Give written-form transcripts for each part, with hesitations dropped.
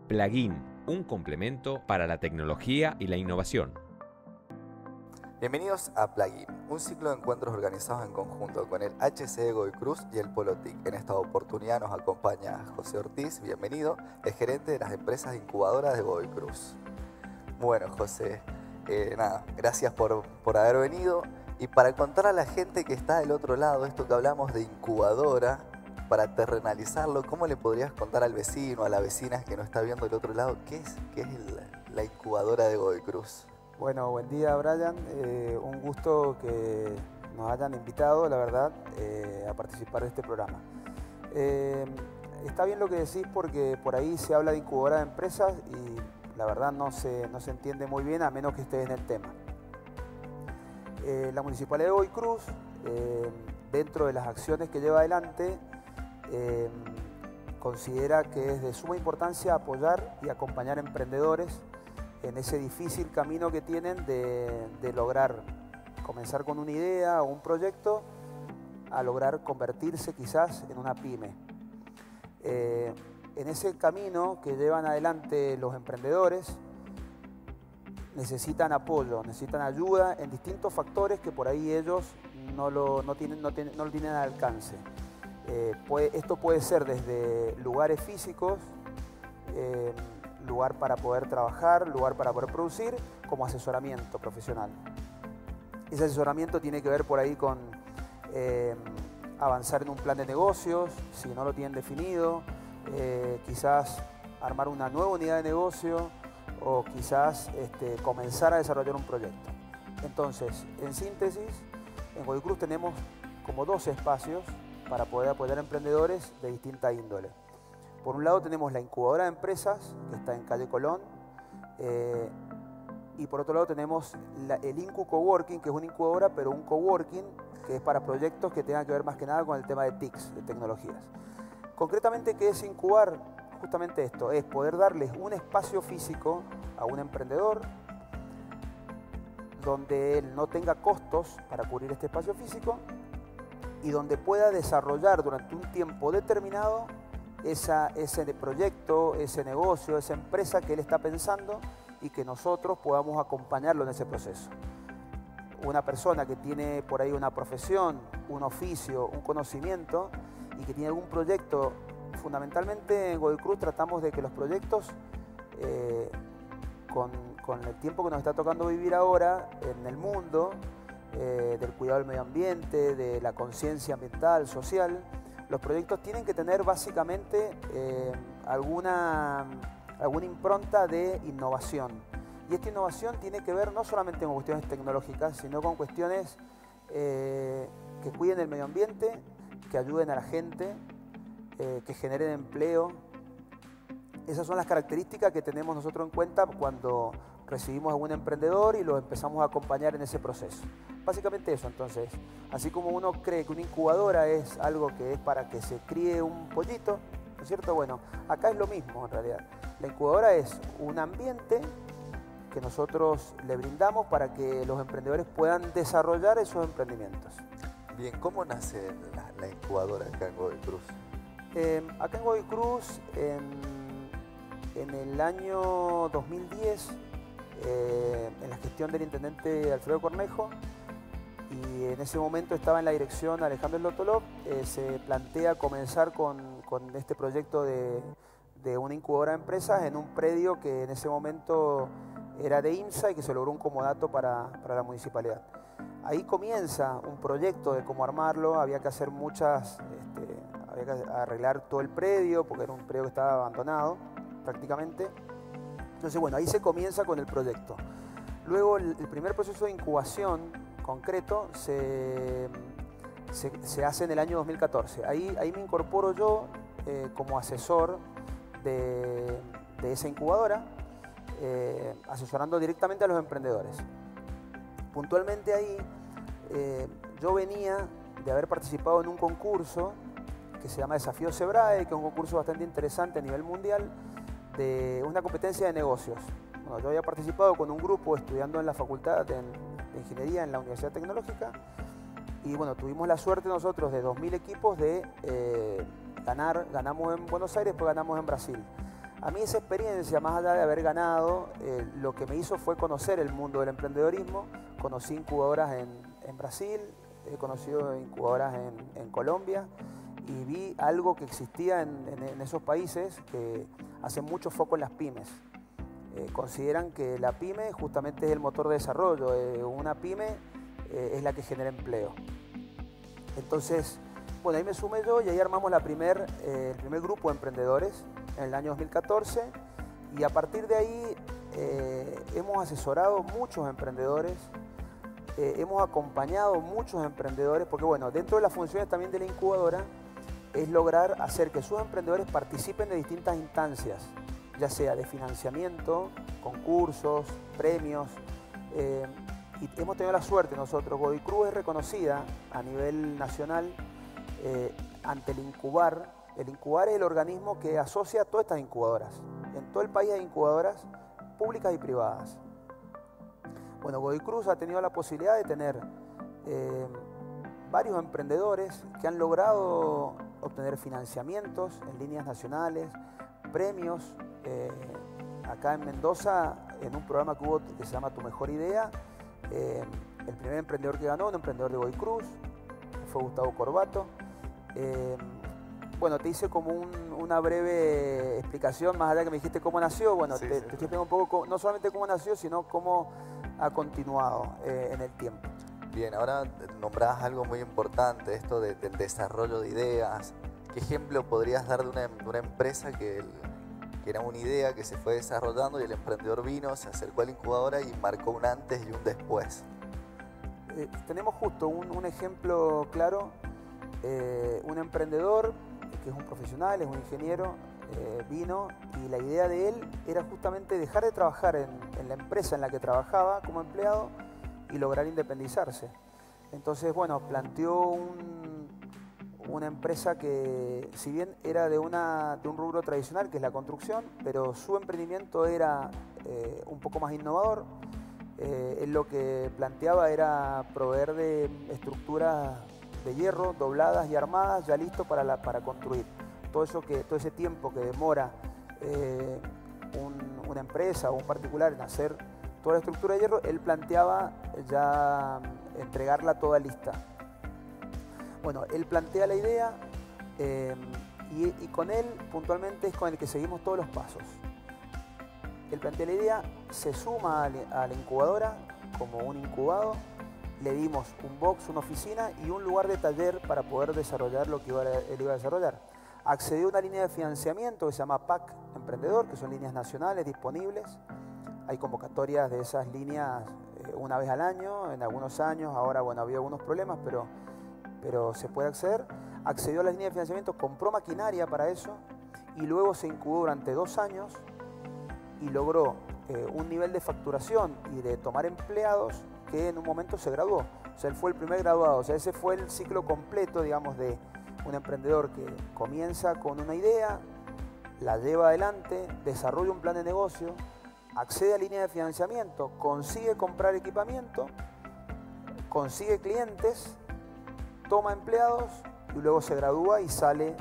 Plugin, un complemento para la tecnología y la innovación. Bienvenidos a Plugin, un ciclo de encuentros organizados en conjunto con el HCE Godoy Cruz y el Polo TIC. En esta oportunidad nos acompaña José Ortiz, bienvenido, el gerente de las empresas incubadoras de Godoy Cruz. Bueno, José, gracias por haber venido. Y para contar a la gente que está del otro lado, esto que hablamos de incubadora, para terrenalizarlo, ¿cómo le podrías contar al vecino, a la vecina que nos está viendo del otro lado, qué es la incubadora de Godoy Cruz? Bueno, buen día, Brian. Un gusto que nos hayan invitado, la verdad, a participar de este programa. Está bien lo que decís porque por ahí se habla de incubadora de empresas y la verdad no se entiende muy bien a menos que estés en el tema. La Municipalidad de Godoy Cruz, dentro de las acciones que lleva adelante, considera que es de suma importancia apoyar y acompañar emprendedores en ese difícil camino que tienen de lograr comenzar con una idea o un proyecto a lograr convertirse quizás en una pyme. En ese camino que llevan adelante los emprendedores necesitan apoyo, necesitan ayuda en distintos factores que por ahí ellos no lo tienen al alcance. Esto puede ser desde lugares físicos, lugar para poder trabajar, lugar para poder producir, como asesoramiento profesional. Ese asesoramiento tiene que ver por ahí con avanzar en un plan de negocios, si no lo tienen definido, quizás armar una nueva unidad de negocio o quizás comenzar a desarrollar un proyecto. Entonces, en síntesis, en Godoy Cruz tenemos como dos espacios para poder apoyar a emprendedores de distinta índole. Por un lado tenemos la incubadora de empresas, que está en calle Colón, y por otro lado tenemos el Incu Coworking, que es una incubadora, pero un coworking que es para proyectos que tengan que ver más que nada con el tema de TICs, de tecnologías. Concretamente, ¿qué es incubar? Justamente esto, es poder darles un espacio físico a un emprendedor donde él no tenga costos para cubrir este espacio físico y donde pueda desarrollar durante un tiempo determinado ese proyecto, ese negocio, esa empresa que él está pensando y que nosotros podamos acompañarlo en ese proceso. Una persona que tiene por ahí una profesión, un oficio, un conocimiento y que tiene algún proyecto, fundamentalmente en Godoy Cruz tratamos de que los proyectos, con el tiempo que nos está tocando vivir ahora en el mundo, del cuidado del medio ambiente, de la conciencia ambiental, social, los proyectos tienen que tener básicamente alguna impronta de innovación. Y esta innovación tiene que ver no solamente con cuestiones tecnológicas, sino con cuestiones que cuiden el medio ambiente, que ayuden a la gente, que generen empleo. Esas son las características que tenemos nosotros en cuenta cuando recibimos a un emprendedor y lo empezamos a acompañar en ese proceso. Básicamente eso, entonces, así como uno cree que una incubadora es algo que es para que se críe un pollito, ¿no es cierto? Bueno, acá es lo mismo en realidad. La incubadora es un ambiente que nosotros le brindamos para que los emprendedores puedan desarrollar esos emprendimientos. Bien, ¿cómo nace la incubadora acá en Godoy Cruz? Acá en Godoy Cruz, en el año 2010, en la gestión del intendente Alfredo Cornejo, y en ese momento estaba en la dirección Alejandro Lotolov, se plantea comenzar con este proyecto de una incubadora de empresas en un predio que en ese momento era de IMSA y que se logró un comodato para la municipalidad. Ahí comienza un proyecto de cómo armarlo, había que hacer había que arreglar todo el predio porque era un predio que estaba abandonado prácticamente. Entonces, bueno, ahí se comienza con el proyecto. Luego el primer proceso de incubación concreto se hace en el año 2014. Ahí me incorporo yo como asesor de esa incubadora, asesorando directamente a los emprendedores. Puntualmente ahí yo venía de haber participado en un concurso que se llama Desafío Sebrae, que es un concurso bastante interesante a nivel mundial, de una competencia de negocios. Bueno, yo había participado con un grupo estudiando en la Facultad de Ingeniería en la Universidad Tecnológica y bueno, tuvimos la suerte nosotros de 2000 equipos de ganamos en Buenos Aires, después ganamos en Brasil. A mí esa experiencia, más allá de haber ganado, lo que me hizo fue conocer el mundo del emprendedorismo. Conocí incubadoras en Brasil, he conocido incubadoras en Colombia y vi algo que existía en esos países que hacen mucho foco en las pymes. Consideran que la pyme justamente es el motor de desarrollo. Una pyme es la que genera empleo. Entonces, bueno, ahí me sumé yo y ahí armamos el primer grupo de emprendedores en el año 2014 y a partir de ahí hemos asesorado muchos emprendedores, hemos acompañado muchos emprendedores, porque bueno, dentro de las funciones también de la incubadora es lograr hacer que sus emprendedores participen de distintas instancias, ya sea de financiamiento, concursos, premios. Y hemos tenido la suerte nosotros, Godoy Cruz es reconocida a nivel nacional ante el Incubar. El Incubar es el organismo que asocia a todas estas incubadoras. En todo el país hay incubadoras públicas y privadas. Bueno, Godoy Cruz ha tenido la posibilidad de tener varios emprendedores que han logrado obtener financiamientos en líneas nacionales, premios. Acá en Mendoza, en un programa que hubo que se llama Tu Mejor Idea, el primer emprendedor que ganó, un emprendedor de Godoy Cruz, fue Gustavo Corbato. Bueno, te hice como una breve explicación, más allá que me dijiste cómo nació. Bueno, sí, te estoy explicando un poco, no solamente cómo nació, sino cómo ha continuado en el tiempo. Bien, ahora nombrabas algo muy importante, esto del desarrollo de ideas. ¿Qué ejemplo podrías dar de una empresa que era una idea que se fue desarrollando y el emprendedor vino, se acercó a la incubadora y marcó un antes y un después? Tenemos justo un ejemplo claro, un emprendedor que es un profesional, es un ingeniero, vino y la idea de él era justamente dejar de trabajar en la empresa en la que trabajaba como empleado y lograr independizarse. Entonces, bueno, planteó una empresa que, si bien era de un rubro tradicional, que es la construcción, pero su emprendimiento era un poco más innovador. Él lo que planteaba era proveer de estructuras de hierro dobladas y armadas ya listo para construir. Todo ese tiempo que demora una empresa o un particular en hacer toda la estructura de hierro, él planteaba ya entregarla toda lista. Bueno, él plantea la idea y con él puntualmente es con el que seguimos todos los pasos. Él plantea la idea, se suma a la incubadora como un incubado, le dimos un box, una oficina y un lugar de taller para poder desarrollar lo que él iba a desarrollar. Accedió a una línea de financiamiento que se llama PAC Emprendedor, que son líneas nacionales disponibles. Hay convocatorias de esas líneas una vez al año, en algunos años, ahora bueno, había algunos problemas, pero se puede acceder. Accedió a la línea de financiamiento, compró maquinaria para eso y luego se incubó durante 2 años y logró un nivel de facturación y de tomar empleados que en un momento se graduó. O sea, él fue el primer graduado. O sea, ese fue el ciclo completo, digamos, de un emprendedor que comienza con una idea, la lleva adelante, desarrolla un plan de negocio, accede a línea de financiamiento, consigue comprar equipamiento, consigue clientes, toma empleados y luego se gradúa y sale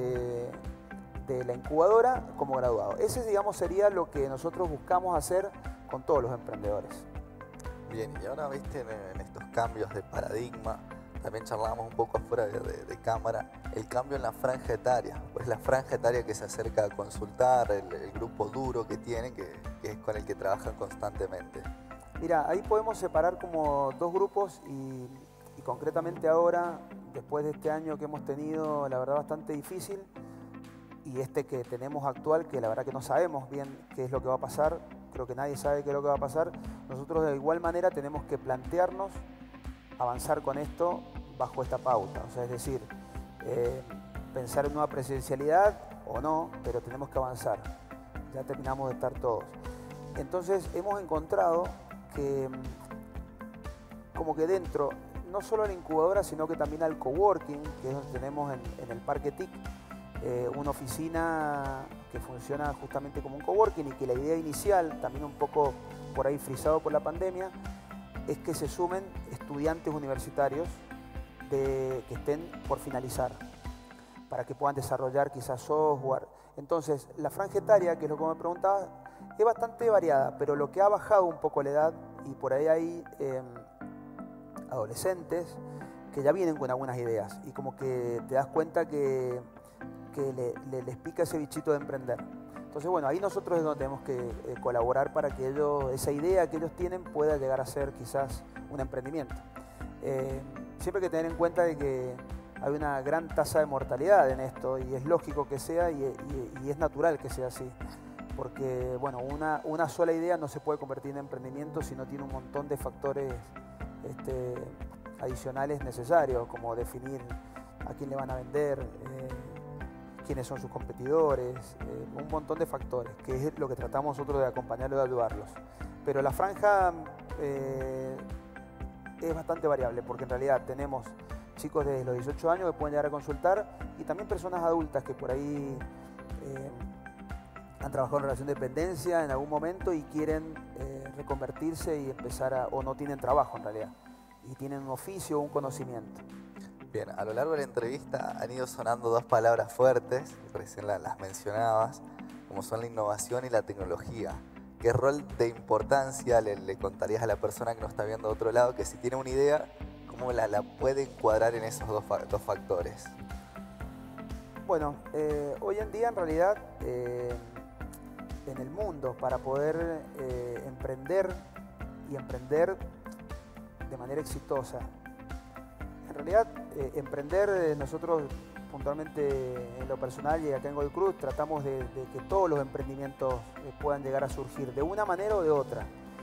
de la incubadora como graduado. Ese, digamos, sería lo que nosotros buscamos hacer con todos los emprendedores. Bien, y ahora, viste, en estos cambios de paradigma, también charlábamos un poco afuera de cámara, el cambio en la franja etaria, pues la franja etaria que se acerca a consultar, el grupo duro que tiene, que es con el que trabajan constantemente. Mira, ahí podemos separar como 2 grupos y concretamente ahora, después de este año que hemos tenido, la verdad, bastante difícil, y este que tenemos actual, que la verdad que no sabemos bien qué es lo que va a pasar, creo que nadie sabe qué es lo que va a pasar, nosotros de igual manera tenemos que plantearnos avanzar con esto bajo esta pauta, o sea, es decir, pensar en una presencialidad o no, pero tenemos que avanzar, ya terminamos de estar todos. Entonces hemos encontrado que como que dentro, no solo a la incubadora, sino que también al coworking, que es donde tenemos en el Parque TIC, una oficina que funciona justamente como un coworking y que la idea inicial, también un poco por ahí frisado por la pandemia, es que se sumen estudiantes universitarios que estén por finalizar. para que puedan desarrollar quizás software. Entonces, la franja etaria, que es lo que me preguntabas, es bastante variada, pero lo que ha bajado un poco la edad, y por ahí hay adolescentes que ya vienen con algunas ideas, y como que te das cuenta que les pica ese bichito de emprender. Entonces, bueno, ahí nosotros es donde tenemos que colaborar para que esa idea que ellos tienen pueda llegar a ser quizás un emprendimiento. Siempre hay que tener en cuenta de que hay una gran tasa de mortalidad en esto, y es lógico que sea, y es natural que sea así. Porque, bueno, una sola idea no se puede convertir en emprendimiento si no tiene un montón de factores adicionales necesarios, como definir a quién le van a vender, quiénes son sus competidores, un montón de factores, que es lo que tratamos nosotros de acompañarlos y de ayudarlos. Pero la franja es bastante variable, porque en realidad tenemos chicos desde los 18 años que pueden llegar a consultar, y también personas adultas que por ahí han trabajado en relación de dependencia en algún momento y quieren reconvertirse y empezar o no tienen trabajo en realidad, y tienen un oficio o un conocimiento. Bien, a lo largo de la entrevista han ido sonando dos palabras fuertes, recién las mencionabas, como son la innovación y la tecnología. ¿Qué rol de importancia le contarías a la persona que nos está viendo de otro lado, que si tiene una idea, cómo la puede encuadrar en esos dos factores? Bueno, hoy en día en realidad en el mundo, para poder emprender y emprender de manera exitosa, en realidad emprender, nosotros puntualmente en lo personal y acá en Godoy Cruz tratamos de que todos los emprendimientos puedan llegar a surgir de una manera o de otra.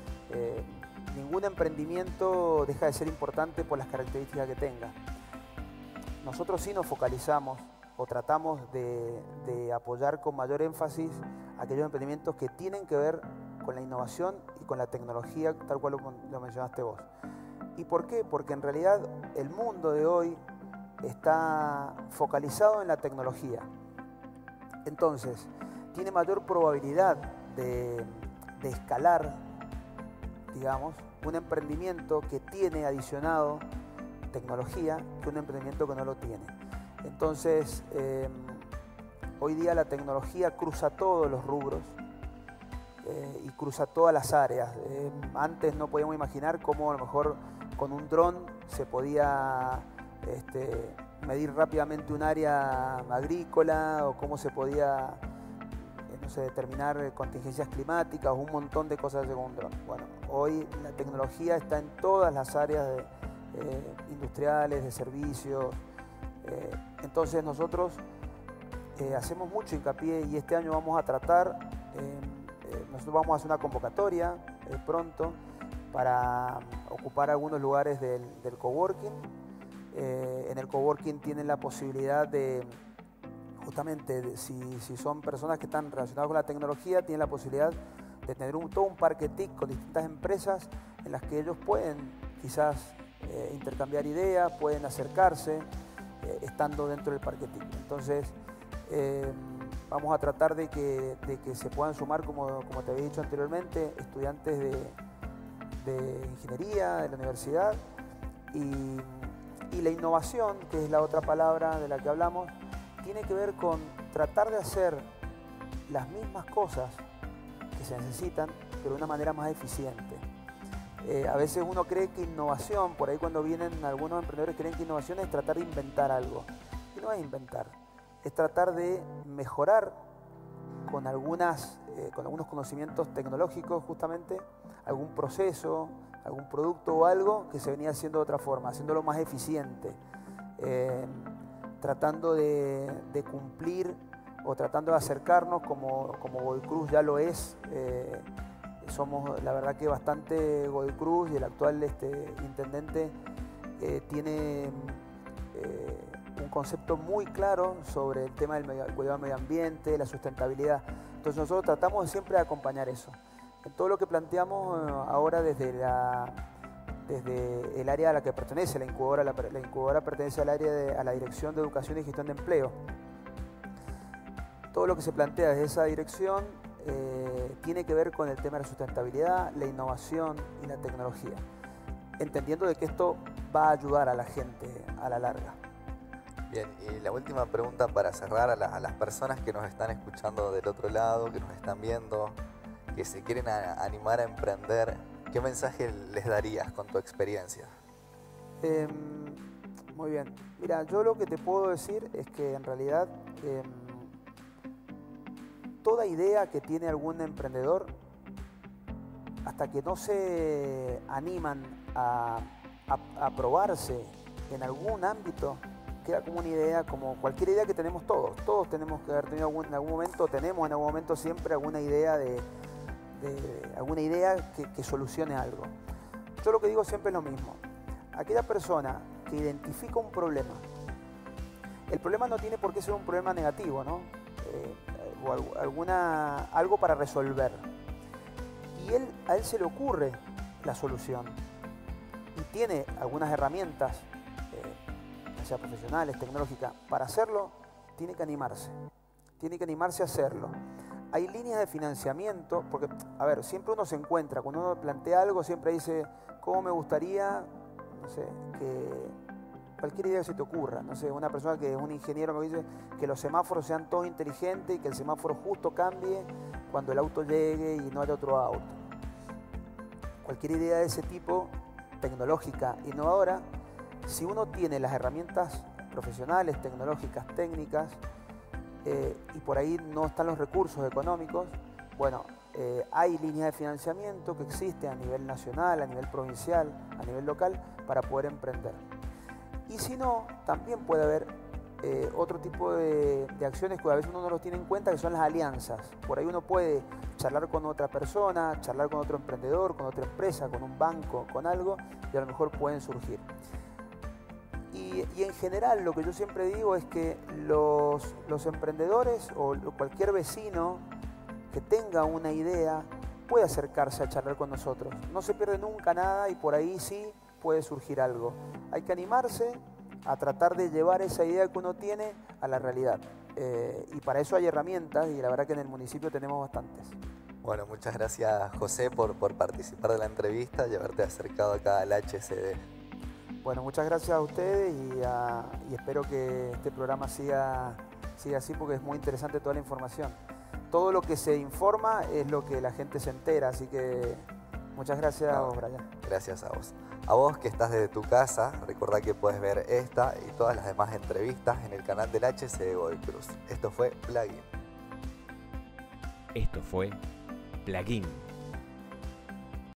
Ningún emprendimiento deja de ser importante por las características que tenga. Nosotros sí nos focalizamos o tratamos de apoyar con mayor énfasis aquellos emprendimientos que tienen que ver con la innovación y con la tecnología, tal cual lo mencionaste vos. ¿Y por qué? Porque en realidad el mundo de hoy está focalizado en la tecnología. Entonces, tiene mayor probabilidad de escalar, digamos, un emprendimiento que tiene adicionado tecnología que un emprendimiento que no lo tiene. Entonces, hoy día la tecnología cruza todos los rubros y cruza todas las áreas. Antes no podíamos imaginar cómo a lo mejor con un dron se podía medir rápidamente un área agrícola, o cómo se podía no sé, determinar contingencias climáticas o un montón de cosas con un dron. Bueno, hoy la tecnología está en todas las áreas industriales, de servicios. Entonces nosotros hacemos mucho hincapié, y este año vamos a tratar, nosotros vamos a hacer una convocatoria pronto para ocupar algunos lugares del coworking. En el coworking tienen la posibilidad de, justamente, si son personas que están relacionadas con la tecnología, tienen la posibilidad de tener todo un parque TIC con distintas empresas en las que ellos pueden quizás intercambiar ideas, pueden acercarse estando dentro del parque TIC. Entonces, vamos a tratar de que se puedan sumar, como te había dicho anteriormente, estudiantes de ingeniería de la universidad, y la innovación, que es la otra palabra de la que hablamos, tiene que ver con tratar de hacer las mismas cosas que se necesitan, pero de una manera más eficiente. A veces uno cree que innovación, por ahí cuando vienen algunos emprendedores creen que innovación es tratar de inventar algo, y no es inventar, es tratar de mejorar con algunos conocimientos tecnológicos, justamente algún proceso, algún producto o algo que se venía haciendo de otra forma, haciéndolo más eficiente, tratando de cumplir o tratando de acercarnos como Godoy Cruz ya lo es. Somos la verdad que bastante Godoy Cruz, y el actual intendente tiene un concepto muy claro sobre el tema del cuidado del medio ambiente, la sustentabilidad. Entonces nosotros tratamos siempre de acompañar eso. En todo lo que planteamos ahora desde el área a la que pertenece la incubadora pertenece al área a la Dirección de Educación y Gestión de Empleo. Todo lo que se plantea desde esa dirección tiene que ver con el tema de la sustentabilidad, la innovación y la tecnología, entendiendo de que esto va a ayudar a la gente a la larga. Bien, y la última pregunta para cerrar a las personas que nos están escuchando del otro lado, que nos están viendo, que se quieren animar a emprender, ¿qué mensaje les darías con tu experiencia? Muy bien. Mira, yo lo que te puedo decir es que en realidad toda idea que tiene algún emprendedor, hasta que no se animan a probarse en algún ámbito, queda como una idea, como cualquier idea que tenemos todos. Todos tenemos que haber tenido en algún momento siempre alguna idea que solucione algo. Yo lo que digo siempre es lo mismo. Aquella persona que identifica un problema, el problema no tiene por qué ser un problema negativo, ¿no? O algo para resolver. Y a él se le ocurre la solución y tiene algunas herramientas, ya sea profesionales, tecnológicas, para hacerlo. Tiene que animarse a hacerlo. Hay líneas de financiamiento, porque, a ver, siempre uno se encuentra, cuando uno plantea algo, siempre dice, ¿cómo me gustaría, no sé, que cualquier idea que se te ocurra, no sé, un ingeniero me dice que los semáforos sean todos inteligentes y que el semáforo justo cambie cuando el auto llegue y no haya otro auto. Cualquier idea de ese tipo, tecnológica, innovadora, si uno tiene las herramientas profesionales, tecnológicas, técnicas, y por ahí no están los recursos económicos, bueno, hay líneas de financiamiento que existen a nivel nacional, a nivel provincial, a nivel local, para poder emprender. Y si no, también puede haber otro tipo de acciones que a veces uno no los tiene en cuenta, que son las alianzas. Por ahí uno puede charlar con otra persona, charlar con otro emprendedor, con otra empresa, con un banco, con algo, y a lo mejor pueden surgir. Y en general lo que yo siempre digo es que los emprendedores o cualquier vecino que tenga una idea puede acercarse a charlar con nosotros. No se pierde nunca nada y por ahí sí puede surgir algo. Hay que animarse a tratar de llevar esa idea que uno tiene a la realidad. Y para eso hay herramientas y la verdad que en el municipio tenemos bastantes. Bueno, muchas gracias José por participar de la entrevista y haberte acercado acá al HCD. Bueno, muchas gracias a ustedes y espero que este programa siga así porque es muy interesante toda la información. Todo lo que se informa es lo que la gente se entera, así que muchas gracias a vos, Brian. Gracias a vos. A vos que estás desde tu casa, recordá que puedes ver esta y todas las demás entrevistas en el canal del HCD Godoy Cruz. Esto fue Plugin. Esto fue Plugin.